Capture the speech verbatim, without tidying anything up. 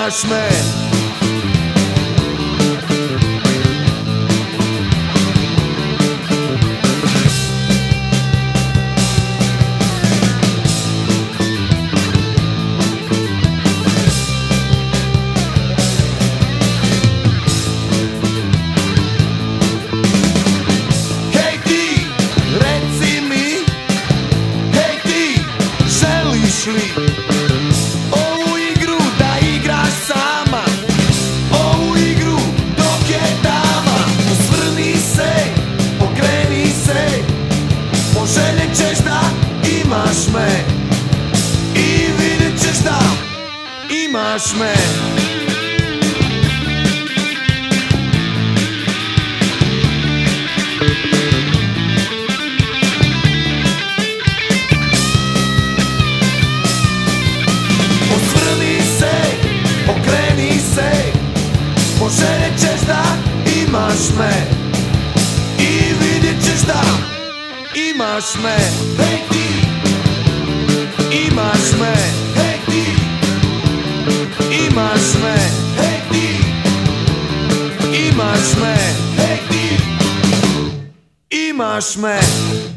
imaš me. Hej ti, reci mi, hej ti, želiš li ovu igru da igraš sama, ovu igru dok je dama? Osvrni se, okreni se, poželjet ćeš da imaš me i vidjet ćeš da imaš me. Poželjet ćeš da imaš me i vidjet ćeš da imaš me. Hej ti, imaš me. Hej ti, imaš me. Hej ti, imaš me. Hej ti, imaš me.